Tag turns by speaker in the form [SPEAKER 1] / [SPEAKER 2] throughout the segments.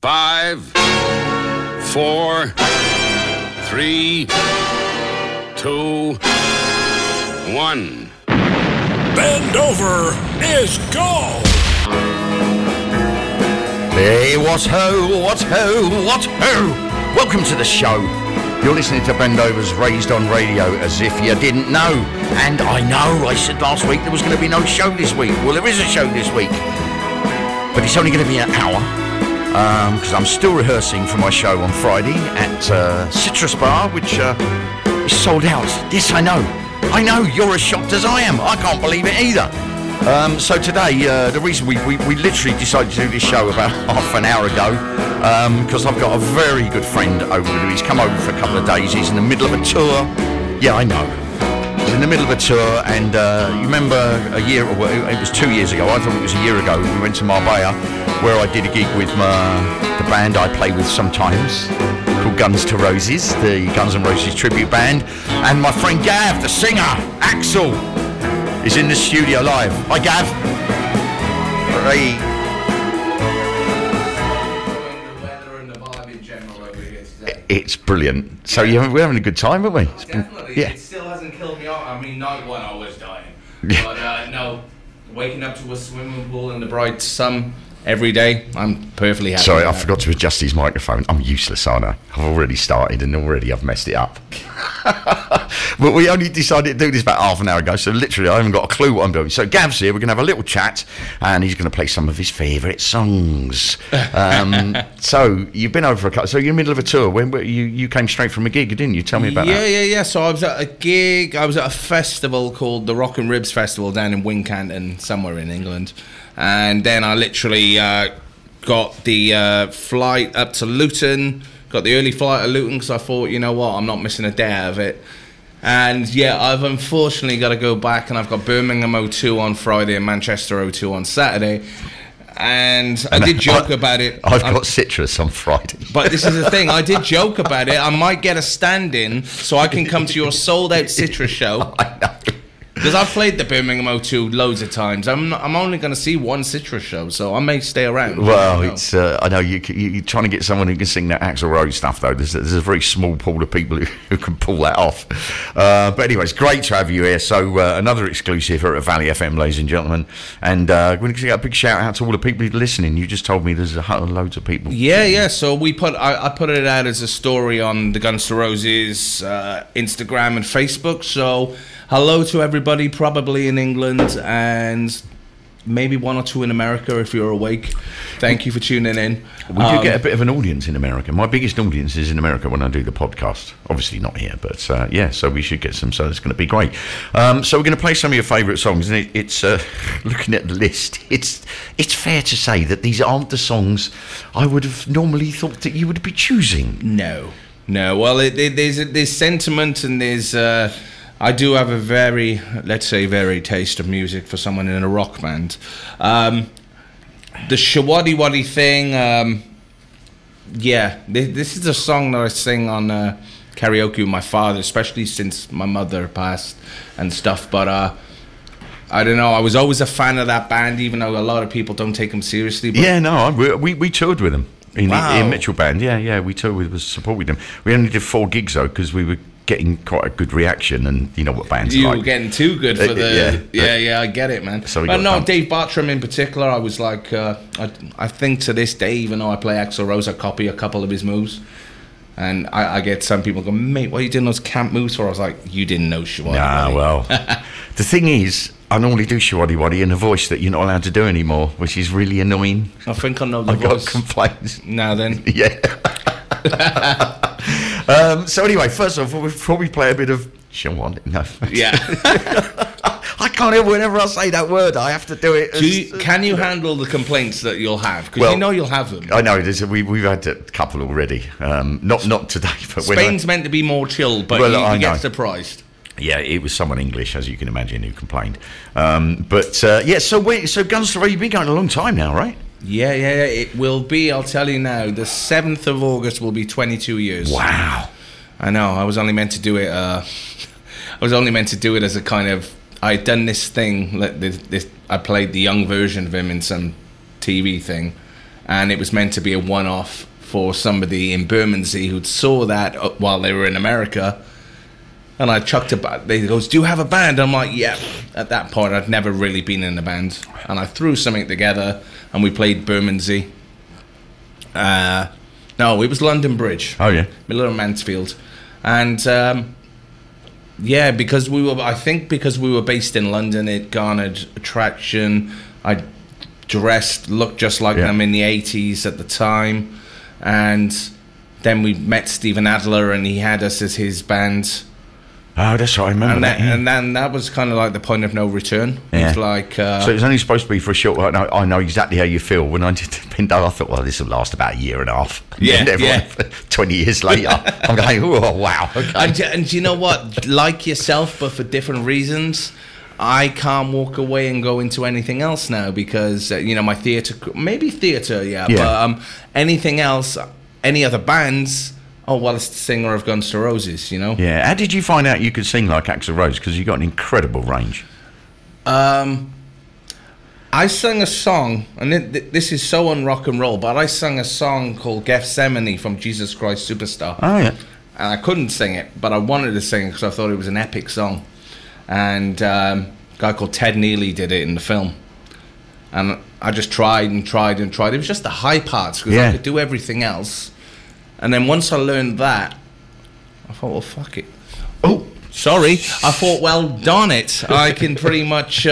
[SPEAKER 1] 5, 4, 3, 2, 1.
[SPEAKER 2] Bend over is go!
[SPEAKER 3] Hey, what's ho, what's ho, what's ho? Welcome to the show. You're listening to Bend Over's Raised on Radio, as if you didn't know. And I know, I said last week there was going to be no show this week. Well, there is a show this week. But it's only going to be an hour. Because I'm still rehearsing for my show on Friday at Citrus Bar, which is sold out. Yes, I know. I know, you're as shocked as I am. I can't believe it either. So today, the reason we literally decided to do this show about half an hour ago, because I've got a very good friend over with me. He's come over for a couple of days. He's in the middle of a tour. Yeah, I know. He's in the middle of a tour, and you remember it was 2 years ago. I thought it was a year ago. We went to Marbella, where I did a gig with the band I play with sometimes, called Guns to Roses, the Guns N' Roses tribute band. And my friend Gav, the singer, Axel, is in the studio live. Hi, Gav. Hey.
[SPEAKER 4] The weather and the vibe in general over here today.
[SPEAKER 3] It's brilliant. So we're having a good time, haven't we?
[SPEAKER 4] Oh, definitely. Yeah. It still hasn't killed me off. I mean, not when I was dying.
[SPEAKER 3] Yeah.
[SPEAKER 4] But no, waking up to a swimming pool in the bright sun every day, I'm perfectly happy.
[SPEAKER 3] Sorry, I forgot to adjust his microphone. I'm useless, aren't I? I've already started and already I've messed it up. But we only decided to do this about half an hour ago, so literally I haven't got a clue what I'm doing. So Gav's here, we're going to have a little chat, and he's going to play some of his favourite songs. So you've been over for a couple, so you're in the middle of a tour. When you came straight from a gig, didn't you? Tell me about that.
[SPEAKER 4] Yeah. So I was at a gig, I was at a festival called the Rock and Ribs Festival down in Wincanton, somewhere in England. And then I literally got the flight up to Luton, got the early flight to Luton because I thought, you know what, I'm not missing a day out of it. And yeah, I've unfortunately got to go back, and I've got Birmingham O2 on Friday and Manchester O2 on Saturday. And I did joke about it.
[SPEAKER 3] I've got Citrus on Friday.
[SPEAKER 4] But this is the thing, I did joke about it. I might get a stand-in so I can come to your sold-out Citrus show.
[SPEAKER 3] I know.
[SPEAKER 4] Because I've played the Birmingham O2 loads of times. I'm only going to see one Citrus show, so I may stay around.
[SPEAKER 3] Well, it's I know you're trying to get someone who can sing that Axl Rose stuff, though. There's a very small pool of people who can pull that off. But anyway, it's great to have you here. So another exclusive here at Valley FM, ladies and gentlemen. And we're going to get a big shout out to all the people who are listening. You just told me there's loads of people.
[SPEAKER 4] Yeah. So I put it out as a story on the Guns N' Roses Instagram and Facebook. So hello to everybody, probably in England, and maybe one or two in America if you're awake. Thank you for tuning in.
[SPEAKER 3] We do get a bit of an audience in America. My biggest audience is in America when I do the podcast. Obviously not here, but so we should get some, so it's going to be great. So we're going to play some of your favourite songs, and it's looking at the list, it's fair to say that these aren't the songs I would have normally thought that you would be choosing.
[SPEAKER 4] No. Well, there's sentiment, and there's... I do have a very, let's say, varied taste of music for someone in a rock band. The Shawaddy Waddy thing, this is a song that I sing on karaoke with my father, especially since my mother passed and stuff. But I don't know, I was always a fan of that band, even though a lot of people don't take them seriously. But
[SPEAKER 3] yeah, no, we toured with them in
[SPEAKER 4] wow.
[SPEAKER 3] the Ian Mitchell band. Yeah, we toured with support with them. We only did 4 gigs though, because we were getting quite a good reaction, and you know what bands
[SPEAKER 4] you
[SPEAKER 3] like.
[SPEAKER 4] were getting too good for the yeah I get it, man.
[SPEAKER 3] So
[SPEAKER 4] but no, Dave Bartram in particular, I was like I think to this day, even though I play Axl Rose, I copy a couple of his moves, and I get some people go, mate, what are you doing those camp moves for? I was like, you didn't know Shawaddy Waddy.
[SPEAKER 3] Well the thing is, I normally do Shawaddy Waddy in a voice that you're not allowed to do anymore, which is really annoying.
[SPEAKER 4] I think I know the
[SPEAKER 3] I
[SPEAKER 4] voice.
[SPEAKER 3] got complaints
[SPEAKER 4] Now then.
[SPEAKER 3] Yeah. So anyway, first off, before we play a bit of Shawaddy, no.
[SPEAKER 4] Yeah.
[SPEAKER 3] I can't help whenever I say that word, I have to do it.
[SPEAKER 4] Can you handle the complaints that you'll have? Because you know you'll have them.
[SPEAKER 3] I know, we've had a couple already. Not today, but
[SPEAKER 4] Spain's meant to be more chill, but you get surprised.
[SPEAKER 3] Yeah, it was someone English, as you can imagine, who complained. So Guns N' Roses, you've been going a long time now, right?
[SPEAKER 4] Yeah, it will be, I'll tell you now, the 7th of August will be 22 years.
[SPEAKER 3] Wow.
[SPEAKER 4] I know, I was only meant to do it, as a kind of, I'd done this thing, I played the young version of him in some TV thing, and it was meant to be a one-off for somebody in Bermondsey who'd saw that while they were in America. And I chucked they goes, do you have a band? I'm like, yeah. At that point, I'd never really been in a band. And I threw something together, and we played Bermondsey. No, it was London Bridge.
[SPEAKER 3] Oh, yeah.
[SPEAKER 4] Middle of Mansfield. And, because we were based in London, it garnered attraction. I looked just like them in the 80s at the time. And then we met Stephen Adler, and he had us as his band.
[SPEAKER 3] Oh, that's right, I remember that.
[SPEAKER 4] And then that was kind of like the point of no return.
[SPEAKER 3] Yeah.
[SPEAKER 4] It was like...
[SPEAKER 3] so it was only supposed to be for a short while. I know exactly how you feel. When I did Pinto, I thought, well, this will last about a year and a half.
[SPEAKER 4] Yeah.
[SPEAKER 3] 20 years later, I'm going, oh, wow. Okay.
[SPEAKER 4] And you know what? Like yourself, but for different reasons, I can't walk away and go into anything else now because, my theatre... Maybe theatre, but anything else, any other bands... Oh, well, it's the singer of Guns N' Roses,
[SPEAKER 3] Yeah. How did you find out you could sing like Axl Rose? Because you got an incredible range.
[SPEAKER 4] I sang a song, and this is so on rock and roll, but I sang a song called Gethsemane from Jesus Christ Superstar.
[SPEAKER 3] Oh, yeah.
[SPEAKER 4] And I couldn't sing it, but I wanted to sing it because I thought it was an epic song. And a guy called Ted Neely did it in the film. And I just tried and tried and tried. It was just the high parts because I could do everything else. And then once I learned that, I thought, well, fuck it. Oh, sorry. I thought, well, darn it. I can pretty much...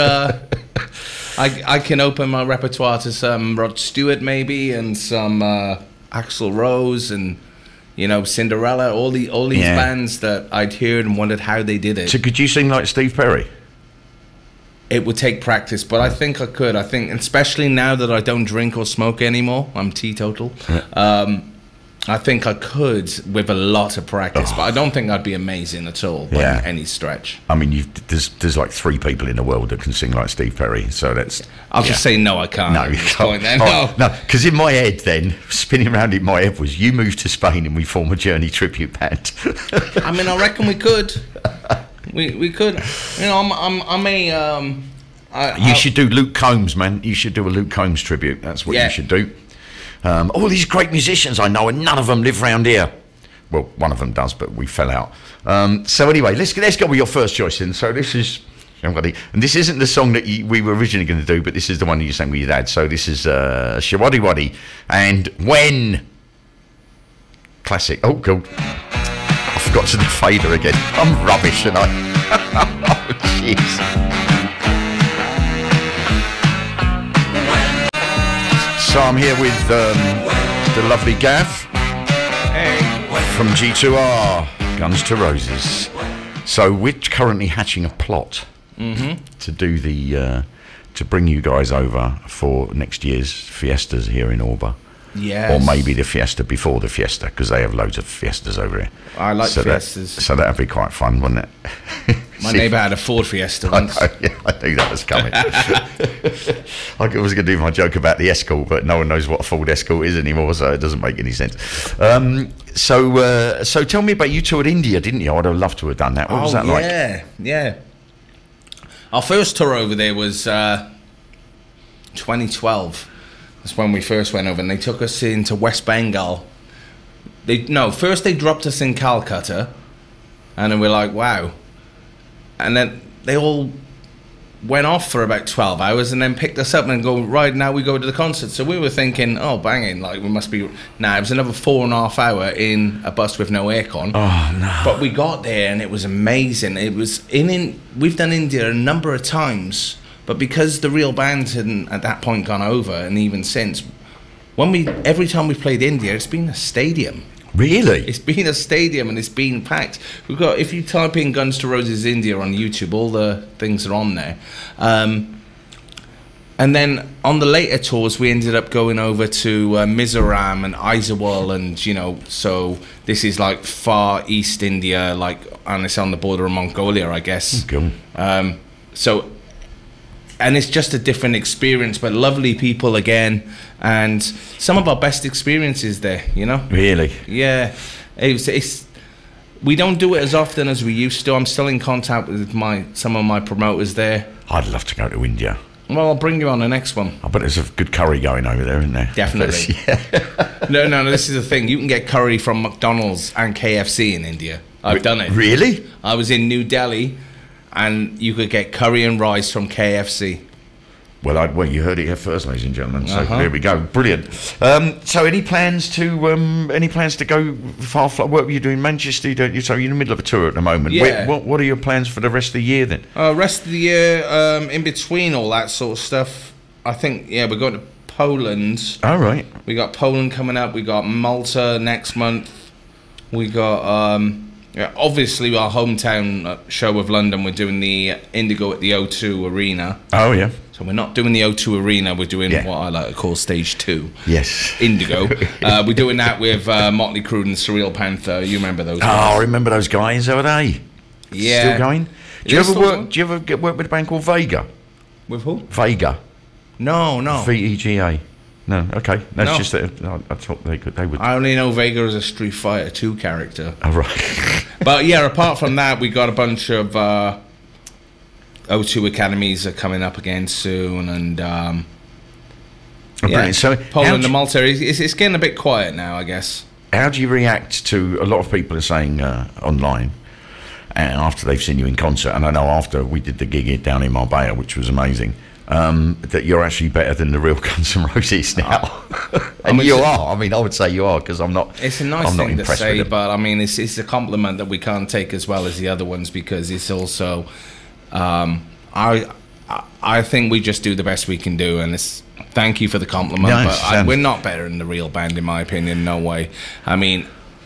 [SPEAKER 4] I can open my repertoire to some Rod Stewart, maybe, and some Axl Rose, and, Cinderella, all these bands that I'd heard and wondered how they did it.
[SPEAKER 3] So could you sing like Steve Perry?
[SPEAKER 4] It would take practice, but I think I could. I think, especially now that I don't drink or smoke anymore, I'm teetotal. Yeah. I think I could with a lot of practice, but I don't think I'd be amazing at all by any stretch.
[SPEAKER 3] I mean, there's like 3 people in the world that can sing like Steve Perry, so that's...
[SPEAKER 4] I'll just say no, I can't.
[SPEAKER 3] No, you can't. No, because in my head then, spinning around in my head was you moved to Spain and we form a Journey tribute band.
[SPEAKER 4] I mean, I reckon we could. We could. I'm a...
[SPEAKER 3] you should do Luke Combs, man. You should do a Luke Combs tribute. That's what you should do. All these great musicians I know, and none of them live round here. Well, one of them does, but we fell out. So anyway, let's go with your first choice then. So this is, and this isn't the song that we were originally going to do, but this is the one you sang with your dad. So this is Shawaddy Waddy and When. Classic. Oh, God. I forgot to do fader again. I'm rubbish, and oh, jeez. So I'm here with the lovely Gav from G2R, Guns to Roses. So we're currently hatching a plot to do to bring you guys over for next year's fiestas here in Orba.
[SPEAKER 4] Yes.
[SPEAKER 3] Or maybe the fiesta before the fiesta, because they have loads of fiestas over here.
[SPEAKER 4] I like fiestas.
[SPEAKER 3] So that'd be quite fun, wouldn't it?
[SPEAKER 4] My neighbour had a Ford Fiesta once.
[SPEAKER 3] I knew that was coming. I was going to do my joke about the Escort, but no one knows what a Ford Escort is anymore, so it doesn't make any sense. So tell me about you toured India, didn't you? I'd have loved to have done that. What was that like?
[SPEAKER 4] Yeah. Our first tour over there was 2012. That's when we first went over, and they took us into West Bengal. First they dropped us in Calcutta, and then we're like, wow. And then they all went off for about 12 hours and then picked us up and go, right, now we go to the concert. So we were thinking, oh, banging, like we must be... Nah, it was another 4.5 hour in a bus with no aircon.
[SPEAKER 3] Oh, no.
[SPEAKER 4] But we got there and it was amazing. It was we've done India a number of times, but because the real band hadn't at that point gone over, and even since, every time we played India, it's been a stadium.
[SPEAKER 3] Really?
[SPEAKER 4] It's been a stadium and it's been packed. We've got, if you type in Guns N' Roses India on YouTube, all the things are on there. And then on the later tours, we ended up going over to Mizoram and Aizawl, and so this is like far east India, and it's on the border of Mongolia, I guess.
[SPEAKER 3] Cool.
[SPEAKER 4] And it's just a different experience, but lovely people again, and some of our best experiences there,
[SPEAKER 3] Really?
[SPEAKER 4] Yeah. We don't do it as often as we used to. I'm still in contact with some of my promoters there.
[SPEAKER 3] I'd love to go to India.
[SPEAKER 4] Well, I'll bring you on the next one.
[SPEAKER 3] I bet there's a good curry going over there, isn't there?
[SPEAKER 4] Definitely. No, this is the thing. You can get curry from McDonald's and KFC in India. I've done it.
[SPEAKER 3] Really?
[SPEAKER 4] I was in New Delhi, and you could get curry and rice from KFC.
[SPEAKER 3] Well, you heard it here first, ladies and gentlemen. So there we go. Brilliant. So, any plans to go far? What were you doing in Manchester? So you're in the middle of a tour at the moment.
[SPEAKER 4] Yeah.
[SPEAKER 3] What are your plans for the rest of the year then?
[SPEAKER 4] Rest of the year, in between all that sort of stuff, I think we're going to Poland.
[SPEAKER 3] All right.
[SPEAKER 4] We got Poland coming up. We got Malta next month. We got obviously our hometown show of London. We're doing the Indigo at the O2 Arena.
[SPEAKER 3] Oh yeah.
[SPEAKER 4] So we're not doing the O2 Arena, we're doing what I like to call Stage 2.
[SPEAKER 3] Yes.
[SPEAKER 4] Indigo. We're doing that with Motley Crue and Surreal Panther. You remember those guys?
[SPEAKER 3] Oh, I remember those guys, how are they?
[SPEAKER 4] Yeah.
[SPEAKER 3] Still going? Do you ever work with a band called Vega?
[SPEAKER 4] With who?
[SPEAKER 3] Vega.
[SPEAKER 4] No.
[SPEAKER 3] VEGA. No, okay. That's
[SPEAKER 4] No.
[SPEAKER 3] just that I thought they would.
[SPEAKER 4] I only know Vega as a Street Fighter 2 character.
[SPEAKER 3] Oh, right.
[SPEAKER 4] But yeah, apart from that, we got a bunch of O2 Academies are coming up again soon, and
[SPEAKER 3] Brilliant. So
[SPEAKER 4] Poland and Malta, it's getting a bit quiet now, I guess.
[SPEAKER 3] How do you react to a lot of people are saying online, and after they've seen you in concert, and I know after we did the gig down in Marbella, which was amazing, that you're actually better than the real Guns N' Roses now? And you are. I mean, I would say you are, because I'm not.
[SPEAKER 4] It's a nice thing to say, but I mean, it's a compliment that we can't take as well as the other ones, because it's also, I think we just do the best we can do, and it's. Thank you for the compliment,
[SPEAKER 3] Nice,
[SPEAKER 4] but we're not better than the real band, in my opinion. No way. I mean,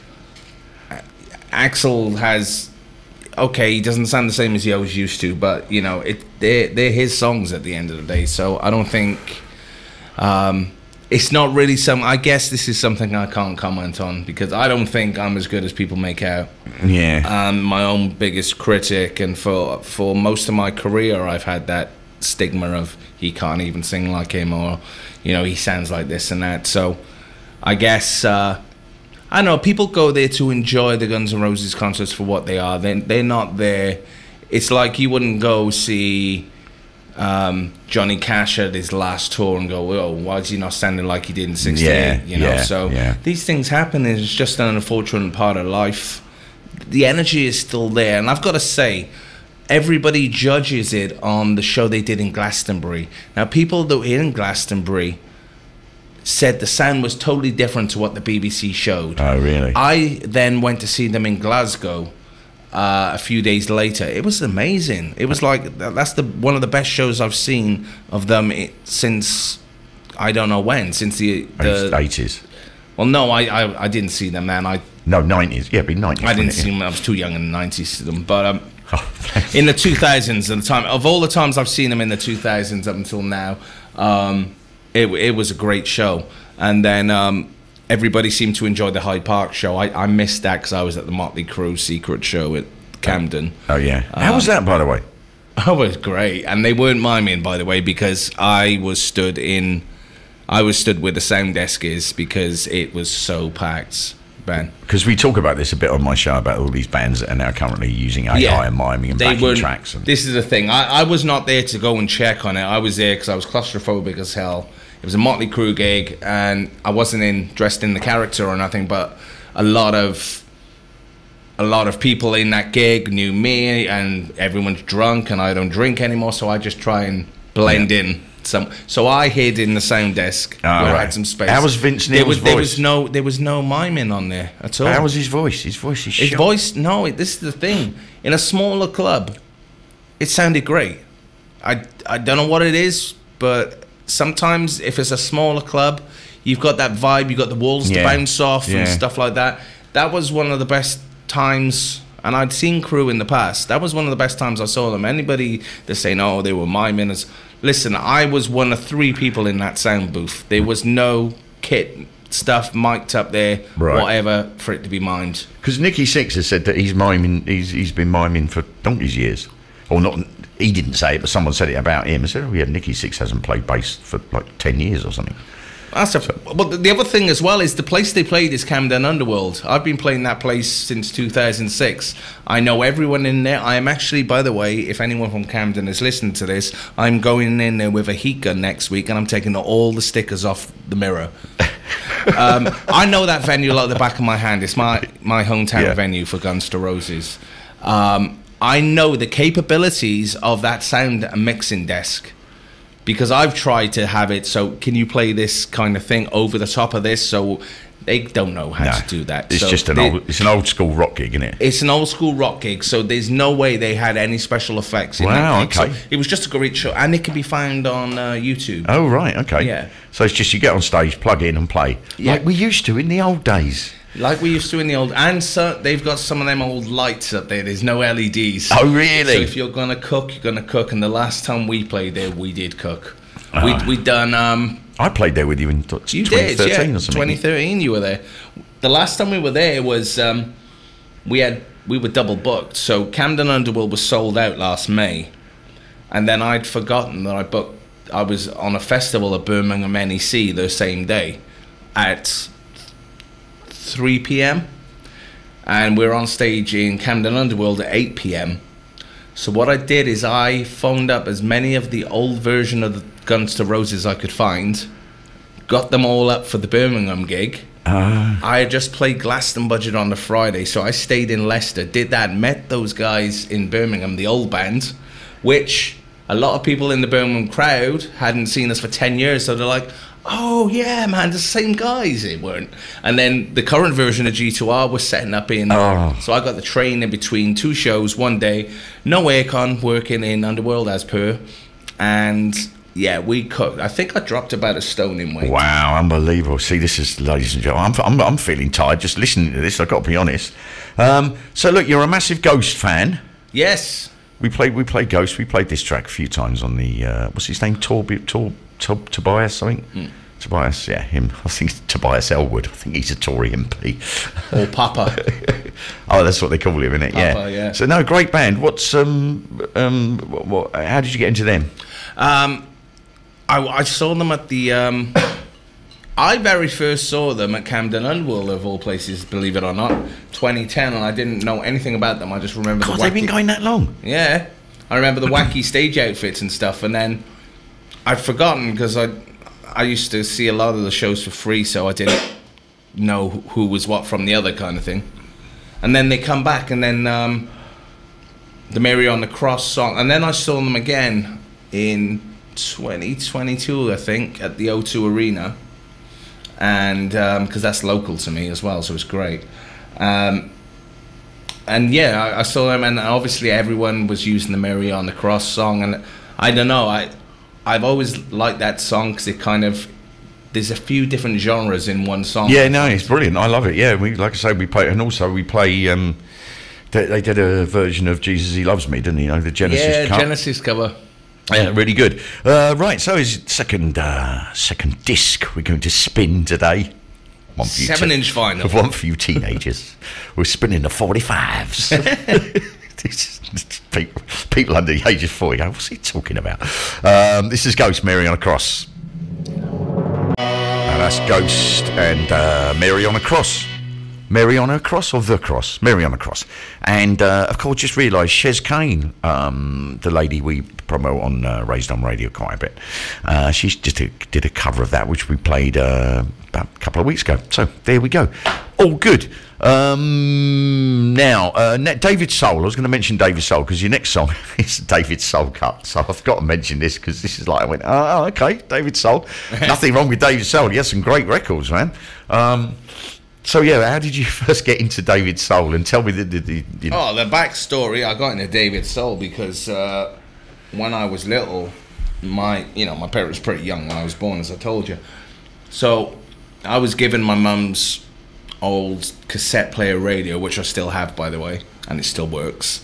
[SPEAKER 4] Axl has. Okay, he doesn't sound the same as he always used to, but you know, they're his songs at the end of the day. So I don't think it's not really some. I guess this is something I can't comment on, because I don't think I'm as good as people make out.
[SPEAKER 3] Yeah.
[SPEAKER 4] I'm my own biggest critic, and for most of my career, I've had that stigma of he can't even sing like him, or you know, he sounds like this and that. So I guess. I know people go there to enjoy the Guns N' Roses concerts for what they are. They're not there. It's like you wouldn't go see Johnny Cash at his last tour and go, "Oh, why is he not sounding like he did in '68?" These things happen. It's just an unfortunate part of life. The energy is still there, and I've got to say, everybody judges it on the show they did in Glastonbury. Now, people that were in Glastonbury said the sound was totally different to what the BBC showed.
[SPEAKER 3] Oh, really?
[SPEAKER 4] I then went to see them in Glasgow a few days later. It was amazing. It was like, that's one of the best shows I've seen of them since, I don't know when, since the
[SPEAKER 3] 80s.
[SPEAKER 4] Well, no, I didn't see them, man.
[SPEAKER 3] No, 90s. Yeah, it'd be 90s.
[SPEAKER 4] I didn't see them. I was too young in the 90s to see them. But in the 2000s, at the time, of all the times I've seen them in the 2000s up until now, it was a great show. And then everybody seemed to enjoy the Hyde Park show. I missed that because I was at the Motley Crue secret show at Camden.
[SPEAKER 3] Oh, yeah. How was that, by the way?
[SPEAKER 4] Oh, it was great. And they weren't miming, by the way, because I was stood where the sound desk is, because it was so packed, Ben.
[SPEAKER 3] Because we talk about this a bit on my show, about all these bands that are now currently using AI and miming and backing tracks.
[SPEAKER 4] This is the thing. I was not there to go and check on it. I was there because I was claustrophobic as hell. It was a Motley Crue gig, and I wasn't dressed in the character or nothing, but a lot of people in that gig knew me, and everyone's drunk, and I don't drink anymore, so I just try and blend in. So I hid in the sound desk where I had some space.
[SPEAKER 3] How was Vince Neil's voice?
[SPEAKER 4] There was no miming on there at all.
[SPEAKER 3] How was his voice? His voice is shot.
[SPEAKER 4] This is the thing. In a smaller club, it sounded great. I don't know what it is, but sometimes if it's a smaller club, you've got that vibe, you've got the walls to bounce off and stuff like that. That was one of the best times, and I'd seen Crew in the past. That was one of the best times I saw them. Anybody that's saying, oh, they were miming us. Listen, I was one of 3 people in that sound booth. There was no kit stuff mic'd up there, whatever, for it to be mimed.
[SPEAKER 3] Because Nicky Sixx has said that he's been miming for donkey's years. Or not, he didn't say it, but someone said it about him. I said, oh yeah, Nicky Sixx hasn't played bass for like 10 years or something.
[SPEAKER 4] But the other thing as well is the place they played is Camden Underworld. I've been playing that place since 2006. I know everyone in there. I am actually, by the way, if anyone from Camden is listening to this, I'm going in there with a heat gun next week, and I'm taking all the stickers off the mirror. I know that venue like the back of my hand. It's my hometown venue for Guns to Roses. I know the capabilities of that sound mixing desk, because I've tried to have it so can you play this kind of thing over the top of this, so they don't know how to do that.
[SPEAKER 3] It's
[SPEAKER 4] so
[SPEAKER 3] just an old school rock gig, isn't it?
[SPEAKER 4] It's an old school rock gig, so there's no way they had any special effects in that gig.
[SPEAKER 3] Okay.
[SPEAKER 4] So it was just a great show, and it can be found on YouTube.
[SPEAKER 3] Oh, right, okay.
[SPEAKER 4] Yeah.
[SPEAKER 3] So it's just you get on stage, plug in and play.
[SPEAKER 4] Yeah.
[SPEAKER 3] Like we used to in the old days.
[SPEAKER 4] Like we used to in the old... And so they've got some of them old lights up there. There's no LEDs.
[SPEAKER 3] Oh, really?
[SPEAKER 4] So if you're going to cook, you're going to cook. And the last time we played there, we did cook. We'd done...
[SPEAKER 3] I played there with you in 2013 or something.
[SPEAKER 4] 2013 you were there. The last time we were there was... we were double booked. So Camden Underworld was sold out last May. And then I'd forgotten that I was on a festival at Birmingham NEC the same day at 3 p.m. and we're on stage in Camden Underworld at 8 p.m. So what I did is I phoned up as many of the old version of the Guns to Roses I could find, got them all up for the Birmingham gig. I had just played Glastonbury on the Friday, so I stayed in Leicester, did that, met those guys in Birmingham, the old band, which a lot of people in the Birmingham crowd hadn't seen us for 10 years, so they're like, oh yeah, man, the same guys. It weren't. And then the current version of G2R was setting up in. So I got the train in between two shows one day, no aircon, working in Underworld as per, and yeah, we cooked. I think I dropped about a stone in weight.
[SPEAKER 3] Wow, unbelievable. See, this is, ladies and gentlemen, I'm feeling tired just listening to this. I've got to be honest. So look, you're a massive Ghost fan.
[SPEAKER 4] Yes.
[SPEAKER 3] We played Ghost. We played this track a few times on the what's his name? Tobias, I think. Tobias, yeah, him. I think it's Tobias Elwood. I think he's a Tory MP.
[SPEAKER 4] Or Papa.
[SPEAKER 3] Oh, that's what they call him, isn't it?
[SPEAKER 4] Papa, yeah.
[SPEAKER 3] So no, great band. What's how did you get into them?
[SPEAKER 4] I saw them at the. I very first saw them at Camden Underworld, of all places, believe it or not, 2010, and I didn't know anything about them. I just remember
[SPEAKER 3] God, they've been going that long.
[SPEAKER 4] Yeah, I remember the wacky stage outfits and stuff, and then I'd forgotten because I used to see a lot of the shows for free, so I didn't know who was what from the other kind of thing. And then they come back, and then the Mary on the Cross song, and then I saw them again in 2022, I think, at the O2 Arena, and because that's local to me as well, so it's great. And yeah, I saw them, and obviously everyone was using the Mary on the Cross song, and I don't know, I've always liked that song because it kind of, there's a few different genres in one song.
[SPEAKER 3] Yeah, no, it's brilliant. I love it. Yeah, like I say, we play, and also we play. They did a version of "Jesus He Loves Me," didn't he? You know, the Genesis cover.
[SPEAKER 4] Genesis cover.
[SPEAKER 3] Yeah, really good. Right, so his second disc we're going to spin today.
[SPEAKER 4] 7-inch vinyl.
[SPEAKER 3] One for you teenagers. We're spinning the 45s. People under the age of 40 go, what's he talking about? This is Ghost, Mary on a Cross. And that's Ghost and Mary on a Cross. Mary on a Cross or The Cross? Mary on a Cross. And, of course, just realised Shez Kane, the lady we promote on Raised on Radio quite a bit, she just did a cover of that, which we played about a couple of weeks ago. So, there we go. All good. Now, David Soul. I was going to mention David Soul because your next song is David Soul cut. So I've got to mention this because this is like, I went, oh, okay, David Soul. Nothing wrong with David Soul. He has some great records, man. So, yeah, how did you first get into David Soul? And tell me the
[SPEAKER 4] Oh, the backstory. I got into David Soul because when I was little, my parents were pretty young when I was born, as I told you. So I was given my mum's old cassette player radio, which I still have, by the way, and it still works.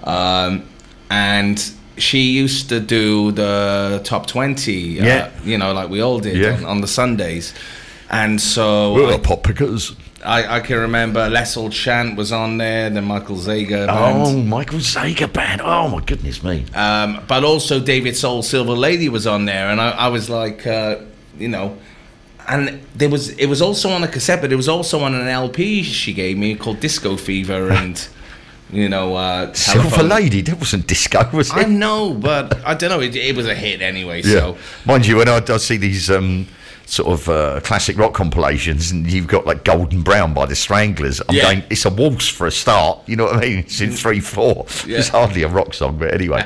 [SPEAKER 4] And she used to do the top 20, like we all did on the Sundays. And so
[SPEAKER 3] we're pop pickers.
[SPEAKER 4] I can remember Les Old Chant was on there, the Michael Zager band.
[SPEAKER 3] Oh, Michael Zager band. Oh, my goodness me.
[SPEAKER 4] But also David Soul Silver Lady was on there, and I was like, and And it was also on a cassette, but it was also on an LP she gave me called Disco Fever and,
[SPEAKER 3] Silver
[SPEAKER 4] Telephone.
[SPEAKER 3] Lady, that wasn't disco, was it?
[SPEAKER 4] I know, but I don't know, it was a hit anyway, so.
[SPEAKER 3] Mind you, when I see these sort of classic rock compilations and you've got like Golden Brown by the Stranglers, I'm going, it's a waltz for a start, you know what I mean? It's in 3/4. It's hardly a rock song, but anyway.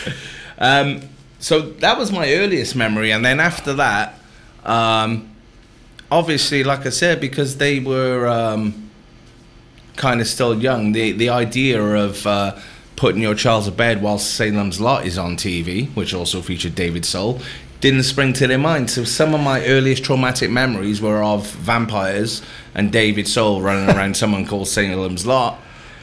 [SPEAKER 4] So that was my earliest memory, and then after that, obviously, like I said, because they were kind of still young, the idea of putting your child to bed while Salem's Lot is on TV, which also featured David Soul, didn't spring to their mind. So some of my earliest traumatic memories were of vampires and David Soul running around someone called Salem's Lot.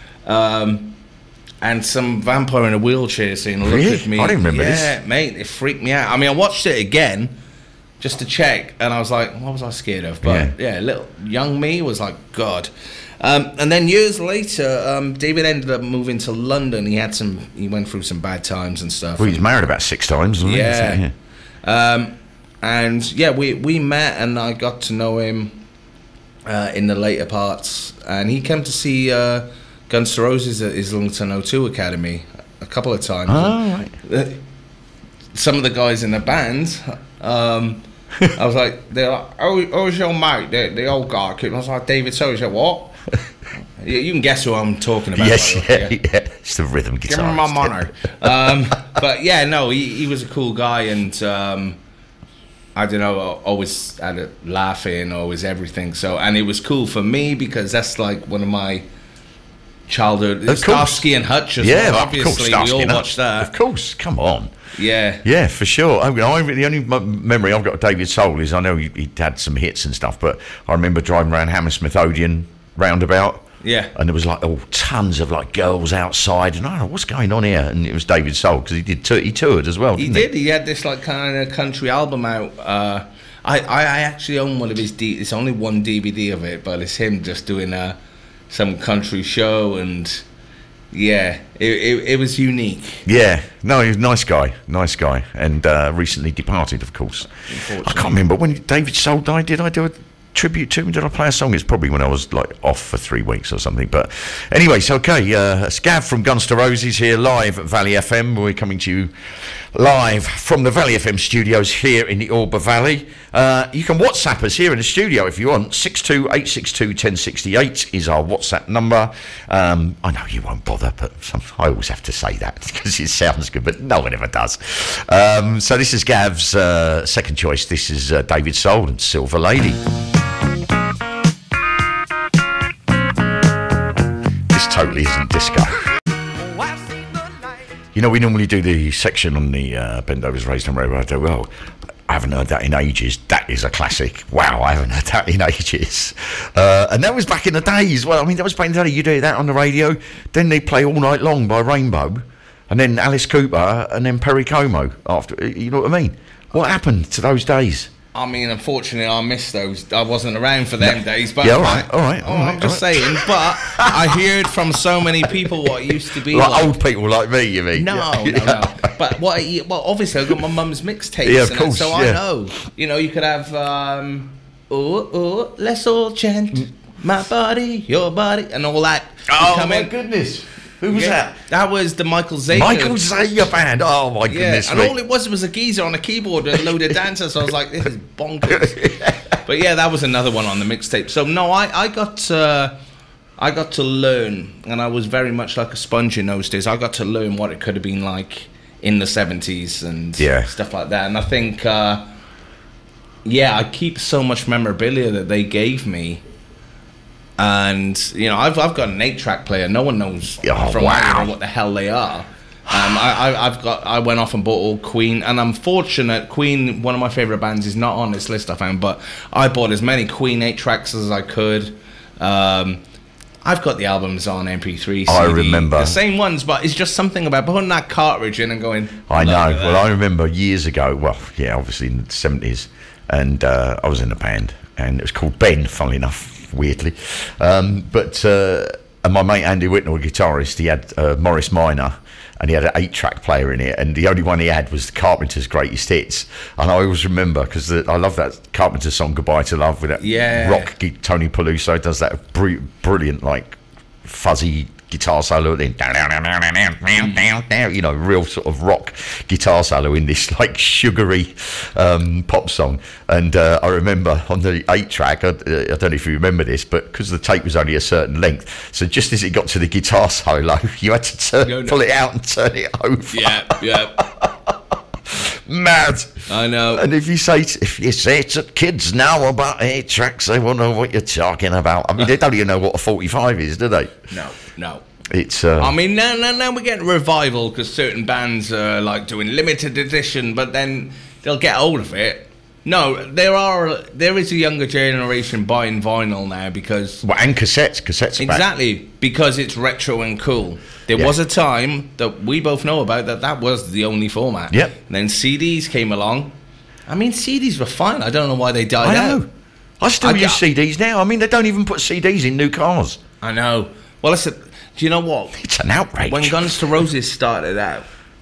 [SPEAKER 4] And some vampire in a wheelchair saying, look at me.
[SPEAKER 3] I didn't remember this.
[SPEAKER 4] Yeah, mate, it freaked me out. I mean, I watched it again just to check, and I was like, what was I scared of? But little young me was like, God. And then years later, David ended up moving to London. He went through some bad times and stuff.
[SPEAKER 3] Well, he was married about 6 times, wasn't he?
[SPEAKER 4] Yeah. And we met, and I got to know him in the later parts. And he came to see Guns N' Roses at Islington O2 Academy a couple of times.
[SPEAKER 3] Oh, right.
[SPEAKER 4] Some of the guys in the band, I was like, they're like, who's your mate? The old guy. I was like, David Soul. He said, what? You can guess who I'm talking about.
[SPEAKER 3] Yes, yeah. It's the rhythm guitar.
[SPEAKER 4] Give him my money. But yeah, no, he was a cool guy, and I don't know, always had it laughing, always everything. So, and it was cool for me because that's like one of my childhood. Starsky and Hutch as well. Obviously, we all watched that.
[SPEAKER 3] Of course, come on.
[SPEAKER 4] Yeah,
[SPEAKER 3] for sure. The only memory I've got of David Soul is I know he had some hits and stuff, but I remember driving around Hammersmith Odeon roundabout.
[SPEAKER 4] Yeah,
[SPEAKER 3] and there was like tons of like girls outside, and I don't know what's going on here. And it was David Soul because he toured as well. Didn't he?
[SPEAKER 4] He had this like kind of country album out. I actually own one of his. It's only one DVD of it, but it's him just doing some country show, and it was unique. Yeah,
[SPEAKER 3] no, he was a nice guy, and recently departed, of course. I can't remember when David Soul died. Did I do a tribute to him? Did I play a song? It's probably when I was like off for 3 weeks or something. But anyway, so okay, it's Gav from Guns N' Roses here live at Valley FM. We're coming to you live from the Valley FM studios here in the Orba Valley. You can WhatsApp us here in the studio if you want. 628621068 is our WhatsApp number. I know you won't bother, but I always have to say that because it sounds good, but no one ever does. So this is Gav's second choice. This is David Soul and Silver Lady. This totally isn't disco. You know, we normally do the section on the Bendovers Raised on Radio. I do, well, I haven't heard that in ages. That is a classic. Wow, I haven't heard that in ages. And that was back in the days. Well, I mean, that was back in the day. You do that on the radio. Then they play All Night Long by Rainbow. And then Alice Cooper. And then Perry Como after. You know what I mean? What happened to those days?
[SPEAKER 4] I mean, unfortunately, I missed those. I wasn't around for them days. But
[SPEAKER 3] yeah, all right.
[SPEAKER 4] I'm just saying. But I heard from so many people what it used to be
[SPEAKER 3] like old people like me, you mean?
[SPEAKER 4] No. But obviously, I got my mum's mixtapes.
[SPEAKER 3] Yeah, of course.
[SPEAKER 4] So I know. You know, you could have, let's all chant, my body, your body, and all that.
[SPEAKER 3] Oh, my goodness. Who was that?
[SPEAKER 4] That was the Michael Zager.
[SPEAKER 3] Michael Zager band. Oh my goodness!
[SPEAKER 4] And all it was a geezer on a keyboard and a load of dancers. So I was like, this is bonkers. But yeah, that was another one on the mixtape. So no, I got to learn, and I was very much like a sponge in those days. I got to learn what it could have been like in the 70s and stuff like that. And I think, I keep so much memorabilia that they gave me. And you know, I've got an 8-track player. No one knows what the hell they are. I went off and bought all Queen, and I'm fortunate. Queen, one of my favorite bands, is not on this list I found, but I bought as many Queen 8-tracks as I could. I've got the albums on MP3 CD,
[SPEAKER 3] I remember
[SPEAKER 4] the same ones, but it's just something about putting that cartridge in and going.
[SPEAKER 3] I know. Well, I remember years ago. Well, yeah, obviously in the 70s, and I was in a band, and it was called Ben. Funnily enough. Weirdly, and my mate Andy Whitnell, a guitarist, he had Morris Minor, and he had an 8-track player in it, and the only one he had was the Carpenters' Greatest Hits. And I always remember, because I love that Carpenters song Goodbye to Love, with that rock. Tony Peluso does that brilliant, like, fuzzy guitar solo, then real sort of rock guitar solo in this like sugary pop song. And I remember on the 8-track, I don't know if you remember this, but because the tape was only a certain length, so just as it got to the guitar solo, you had to pull it out and turn it over.
[SPEAKER 4] Yeah.
[SPEAKER 3] Mad.
[SPEAKER 4] I know.
[SPEAKER 3] And if you say to kids now about 8-tracks, they won't know what you're talking about. I mean, they don't even know what a 45 is, do they?
[SPEAKER 4] No.
[SPEAKER 3] It's.
[SPEAKER 4] I mean, now we're getting revival because certain bands are like doing limited edition, but then they'll get hold of it. No, there is a younger generation buying vinyl now because
[SPEAKER 3] and cassettes
[SPEAKER 4] exactly
[SPEAKER 3] back.
[SPEAKER 4] Because it's retro and cool. There was a time that we both know about that was the only format.
[SPEAKER 3] Yep.
[SPEAKER 4] And then CDs came along. I mean, CDs were fine. I don't know why they died out.
[SPEAKER 3] I still use CDs now. I mean, they don't even put CDs in new cars.
[SPEAKER 4] I know. Well, listen, do you know what?
[SPEAKER 3] It's an outrage.
[SPEAKER 4] When Guns N' Roses started out,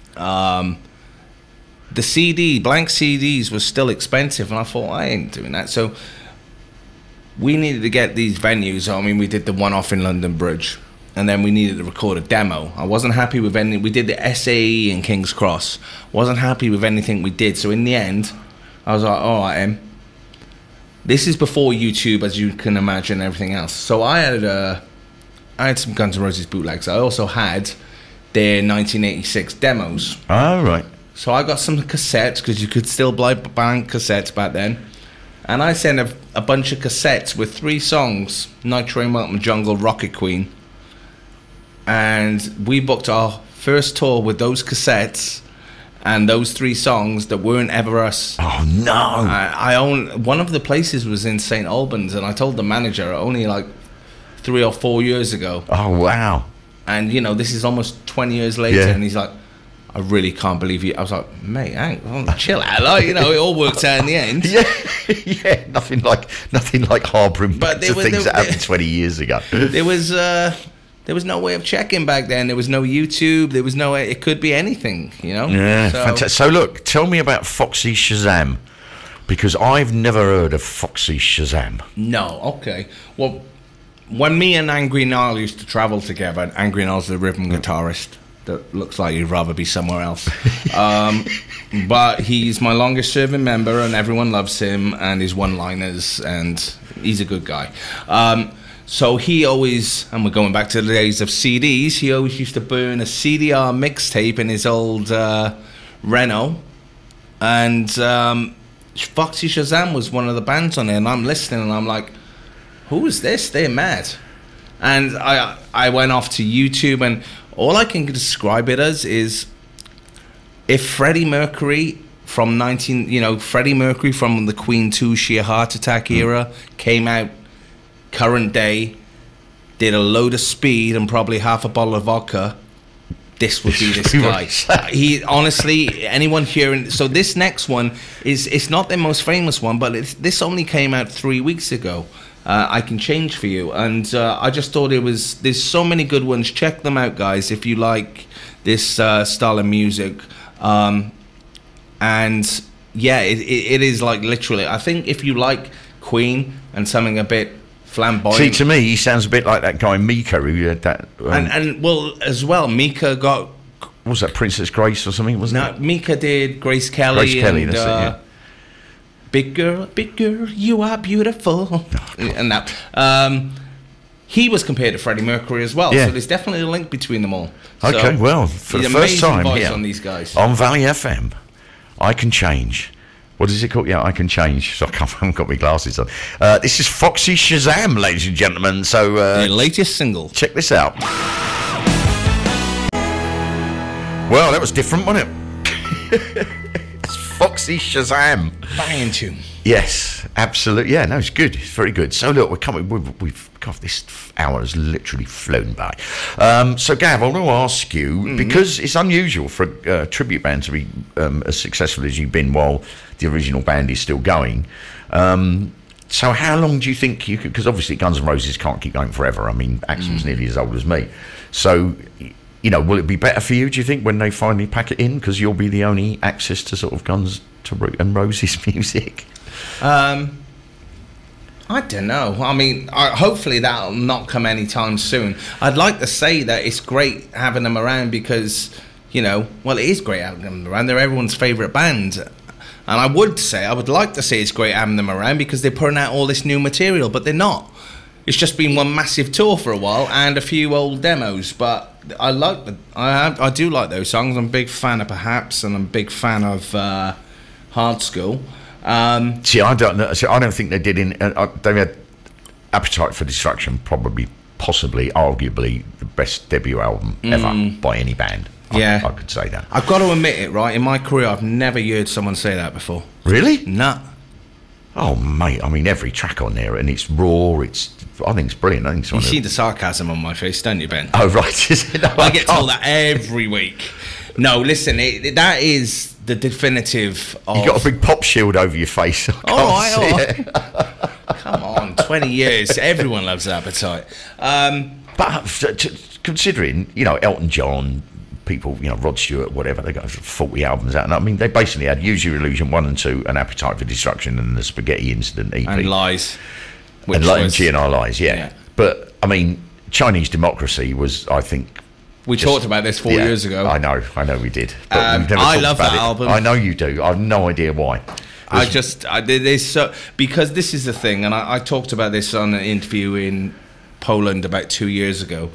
[SPEAKER 4] the blank CDs was still expensive, and I thought, I ain't doing that. So we needed to get these venues. I mean, we did the one-off in London Bridge, and then we needed to record a demo. I wasn't happy with any. We did the SAE in King's Cross. Wasn't happy with anything we did. So in the end, I was like, all right, this is before YouTube, as you can imagine, everything else. So I had some Guns N' Roses bootlegs. I also had their 1986 demos.
[SPEAKER 3] Oh, right.
[SPEAKER 4] So I got some cassettes, because you could still buy band cassettes back then. And I sent a bunch of cassettes with 3 songs: Night Train, Welcome Jungle, Rocket Queen. And we booked our first tour with those cassettes and those 3 songs that weren't ever us.
[SPEAKER 3] Oh, no.
[SPEAKER 4] I own one of the places was in St. Albans, and I told the manager only like 3 or 4 years ago.
[SPEAKER 3] Oh, wow.
[SPEAKER 4] And, this is almost 20 years later,
[SPEAKER 3] Yeah.
[SPEAKER 4] and he's like, I really can't believe you. I was like, mate, hang on, chill out. Like, it all works out in the end.
[SPEAKER 3] Yeah, nothing like harbouring back to things that happened 20 years ago.
[SPEAKER 4] There was no way of checking back then. There was no YouTube. There was no way. It could be anything,
[SPEAKER 3] Yeah, fantastic. So look, tell me about Foxy Shazam, because I've never heard of Foxy Shazam.
[SPEAKER 4] No, okay. Well, when me and Angry Gnarl used to travel together, and Angry Gnarl's the rhythm guitarist that looks like he'd rather be somewhere else. But he's my longest serving member, and everyone loves him and his one-liners, and he's a good guy. So he always, and we're going back to the days of CDs, he always used to burn a CDR mixtape in his old Renault. And Foxy Shazam was one of the bands on it, and I'm listening and I'm like, who is this? They're mad. And I went off to YouTube, and all I can describe it as is if Freddie Mercury from Freddie Mercury from the Queen 2 Sheer Heart Attack era came out current day, did a load of speed and probably half a bottle of vodka, this would be this guy. He honestly, anyone hearing, so this next one it's not their most famous one, but this only came out 3 weeks ago. I Can Change For You, and I just thought there's so many good ones. Check them out, guys, if you like this style of music. And yeah, it is like literally, I think if you like Queen and something a bit flamboyant.
[SPEAKER 3] See, to me, he sounds a bit like that guy Mika who had that.
[SPEAKER 4] And well, as well, Mika got.
[SPEAKER 3] What was that, Princess Grace or something? Wasn't it?
[SPEAKER 4] Mika did Grace Kelly.
[SPEAKER 3] Grace Kelly, that's it. Yeah.
[SPEAKER 4] Big girl, you are beautiful. Oh, and that. He was compared to Freddie Mercury as well, so there's definitely a link between them all.
[SPEAKER 3] Okay,
[SPEAKER 4] so,
[SPEAKER 3] well, for the first time here
[SPEAKER 4] on these guys.
[SPEAKER 3] On Valley FM, I Can Change. What is it called? Yeah, I Can Change. So I haven't got my glasses on. This is Foxy Shazam, ladies and gentlemen. So
[SPEAKER 4] their latest single.
[SPEAKER 3] Check this out. Well, that was different, wasn't it? It's Foxy Shazam.
[SPEAKER 4] Banging tune.
[SPEAKER 3] Yes, absolutely. Yeah, no, it's good. It's very good. So look, we're coming. God, this hour has literally flown by. So Gav, I want to ask you, because it's unusual for a tribute band to be as successful as you've been while the original band is still going. So how long do you think you could? Because obviously Guns N' Roses can't keep going forever. I mean, Axl's nearly as old as me. So you know, will it be better for you, do you think, when they finally pack it in? Because you'll be the only access to sort of Guns and Roses music.
[SPEAKER 4] I don't know. I mean, hopefully that'll not come anytime soon. I'd like to say that it's great having them around because, you know, well, it is great having them around. They're everyone's favourite band. And I would like to say it's great having them around because they're putting out all this new material, but they're not. It's just been one massive tour for a while and a few old demos, but I do like those songs. I'm a big fan of Perhaps, and I'm a big fan of Hard School.
[SPEAKER 3] See, I don't think they did. They had Appetite for Destruction, possibly, arguably the best debut album ever by any band. I could say that.
[SPEAKER 4] I've got to admit it, right? In my career, I've never heard someone say that before.
[SPEAKER 3] Really?
[SPEAKER 4] Nah.
[SPEAKER 3] Oh, mate, I mean, every track on there, and it's raw, I think it's brilliant. I think it's
[SPEAKER 4] you see the sarcasm on my face, don't you, Ben?
[SPEAKER 3] Oh, right. No,
[SPEAKER 4] I get told that every week. No, listen, that is the definitive of...
[SPEAKER 3] You got a big pop shield over your face.
[SPEAKER 4] All right. Come on, 20 years. Everyone loves Appetite.
[SPEAKER 3] But considering, you know, Elton John... people, you know, Rod Stewart, whatever, they got 40 albums out. And I mean, they basically had Use Your Illusion 1 and 2, and Appetite for Destruction, and the Spaghetti Incident EP.
[SPEAKER 4] And Lies.
[SPEAKER 3] And GNR Lies, yeah. But, I mean, Chinese Democracy was, I think...
[SPEAKER 4] We talked about this 4 years ago.
[SPEAKER 3] I know we did. But
[SPEAKER 4] I love that album.
[SPEAKER 3] I know you do. I have no idea why.
[SPEAKER 4] Because this is the thing, and I talked about this on an interview in Poland about 2 years ago.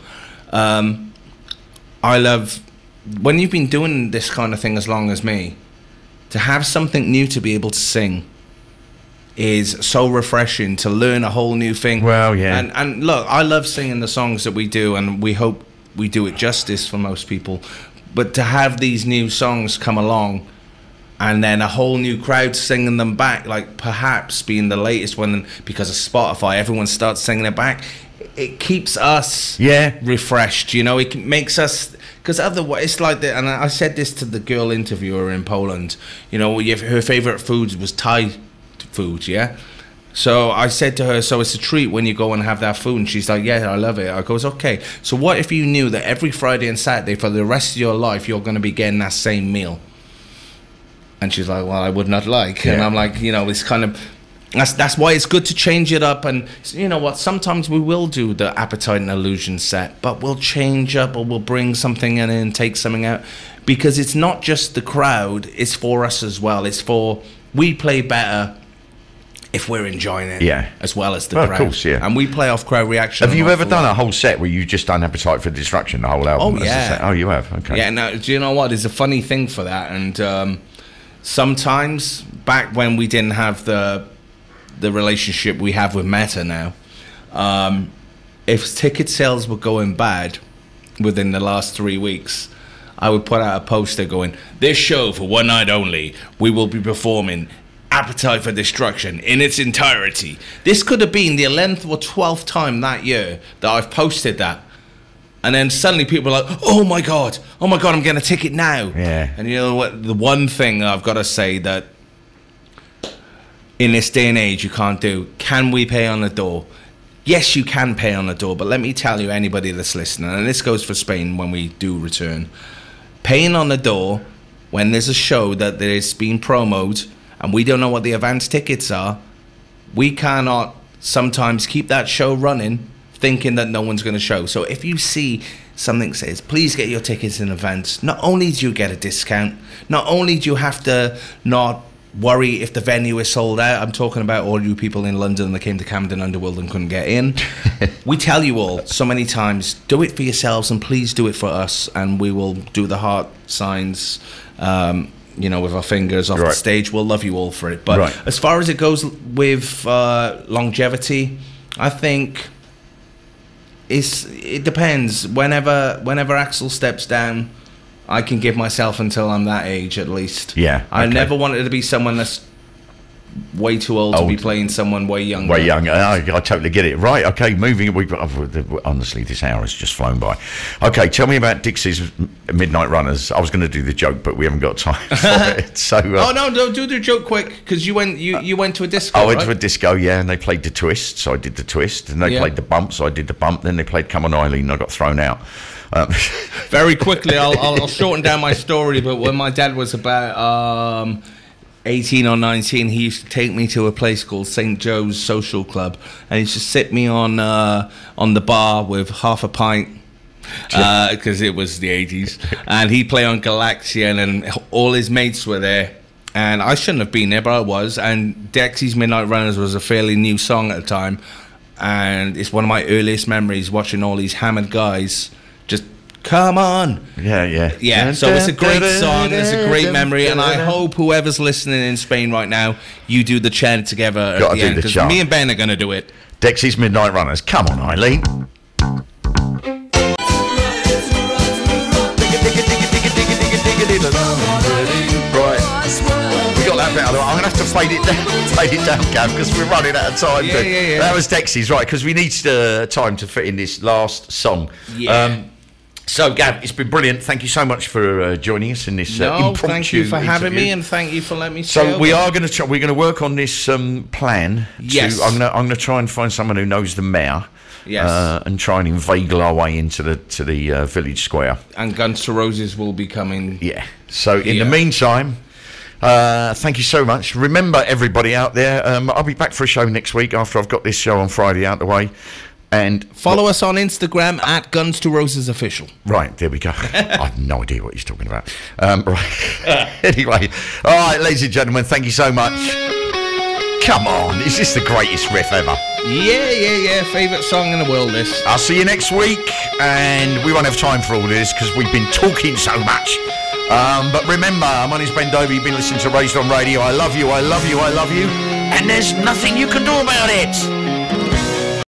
[SPEAKER 4] I love... When you've been doing this kind of thing as long as me, to have something new to be able to sing is so refreshing, to learn a whole new thing.
[SPEAKER 3] Well, yeah.
[SPEAKER 4] And look, I love singing the songs that we do, and we hope we do it justice for most people. But to have these new songs come along and then a whole new crowd singing them back, like Perhaps being the latest one, because of Spotify, everyone starts singing it back. It keeps us refreshed, you know. It makes us... Because otherwise, it's like that, and I said this to the girl interviewer in Poland. You know, her favourite food was Thai food, yeah? So I said to her, so it's a treat when you go and have that food? And she's like, yeah, I love it. I goes, okay, so what if you knew that every Friday and Saturday for the rest of your life, you're going to be getting that same meal? And she's like, well, I would not like. Yeah. And I'm like, you know, it's kind of... That's why it's good to change it up. And you know what, sometimes we will do the Appetite and Illusion set, but we'll change up, or we'll bring something in and take something out, because it's not just the crowd, it's for us as well. It's for... We play better if we're enjoying it, as well as the crowd. Of course, yeah. And we play off crowd reaction.
[SPEAKER 3] Have you ever done a whole set where you just done Appetite for Destruction, the whole album?
[SPEAKER 4] Oh, yeah.
[SPEAKER 3] Oh, you have? Okay.
[SPEAKER 4] Yeah, now, do you know what? There's a funny thing for that. And sometimes, back when we didn't have the relationship we have with Meta now, if ticket sales were going bad within the last 3 weeks, I would put out a poster going, this show for one night only, we will be performing Appetite for Destruction in its entirety. This could have been the 11th or 12th time that year that I've posted that. And then suddenly people are like, oh my God, I'm getting a ticket now.
[SPEAKER 3] Yeah.
[SPEAKER 4] And you know what, the one thing I've got to say that in this day and age you can't do, can we pay on the door? Yes, you can pay on the door, but let me tell you, anybody that's listening, and this goes for Spain when we do return, paying on the door when there's a show that is being promoted and we don't know what the advance tickets are, we cannot sometimes keep that show running thinking that no one's going to show. So if you see something says, please get your tickets in advance, not only do you get a discount, not only do you have to not worry if the venue is sold out. I'm talking about all you people in London that came to Camden Underworld and couldn't get in. We tell you all so many times, do it for yourselves and please do it for us, and we will do the heart signs, with our fingers off the stage. We'll love you all for it. But as far as it goes with longevity, I think it depends. Whenever Axel steps down, I can give myself until I'm that age at least.
[SPEAKER 3] Yeah.
[SPEAKER 4] I never wanted to be someone that's way too old to be playing someone way younger.
[SPEAKER 3] Way younger. I totally get it. Right, okay, moving. Honestly, this hour has just flown by. Okay, tell me about Dixie's Midnight Runners. I was going to do the joke, but we haven't got time for it. So,
[SPEAKER 4] oh, no, do the joke quick, because you went to a disco,
[SPEAKER 3] I went to a disco, yeah, and they played the twist, so I did the twist, and they played the bump, so I did the bump, then they played Come On Eileen, and I got thrown out.
[SPEAKER 4] Very quickly, I'll shorten down my story, but when my dad was about 18 or 19, he used to take me to a place called St. Joe's Social Club, and he used to sit me on the bar with half a pint, because it was the 80s, and he'd play on Galaxian, and all his mates were there, and I shouldn't have been there, but I was, and Dexy's Midnight Runners was a fairly new song at the time, and it's one of my earliest memories, watching all these hammered guys just come on. Yeah. So it's a great song, it's a great memory, and I hope whoever's listening in Spain right now, you do the chant together at the end, because me and Ben are going to do it.
[SPEAKER 3] Dexy's Midnight Runners. Come on, Eileen. Right. We got that bit out of the way. I'm going to have to fade it down, Gav, because we're running out of time.
[SPEAKER 4] Yeah.
[SPEAKER 3] That was Dexy's, right, because we need time to fit in this last song.
[SPEAKER 4] Yeah.
[SPEAKER 3] So, Gav, it's been brilliant. Thank you so much for joining us in this impromptu
[SPEAKER 4] thank you for having
[SPEAKER 3] interview.
[SPEAKER 4] me, and thank you for letting me.
[SPEAKER 3] So we are going to we're going to work on this plan.
[SPEAKER 4] Yes.
[SPEAKER 3] I'm going to try and find someone who knows the mayor.
[SPEAKER 4] Yes.
[SPEAKER 3] And try and inveigle our way into the village square.
[SPEAKER 4] And Guns to Roses will be coming.
[SPEAKER 3] Yeah. So in the meantime, thank you so much. Remember, everybody out there, I'll be back for a show next week after I've got this show on Friday out the way. And
[SPEAKER 4] follow us on Instagram at Guns to Roses Official.
[SPEAKER 3] Right, there we go. I have no idea what he's talking about. Right. Anyway, all right, ladies and gentlemen, thank you so much. Come on, is this the greatest riff ever?
[SPEAKER 4] Yeah. Favourite song in the world, this.
[SPEAKER 3] I'll see you next week, and we won't have time for all this because we've been talking so much. But remember, my name's Ben Dover. You've been listening to Raised on Radio. I love you, and there's nothing you can do about it.